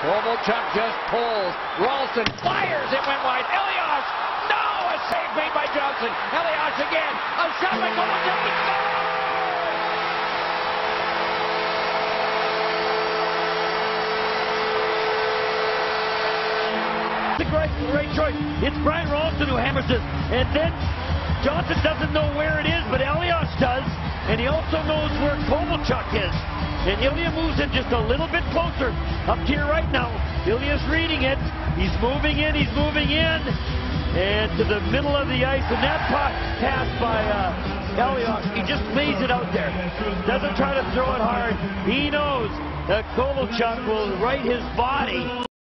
Kovalchuk just pulls. Ralston fires. It went wide. Elias! No! A save made by Johnson. Elias again. A shot by Kovalchuk. He scores! It's a great choice. It's Brian Ralston who hammers it. And then Johnson doesn't know where it is, but Elias does. And he also knows where Kovalchuk is. And Ilya moves in just a little bit closer. Up to your right now. Ilya's reading it. He's moving in. He's moving in. And to the middle of the ice. And that pass by Elias. He just lays it out there. Doesn't try to throw it hard. He knows that Kovalchuk will right his body.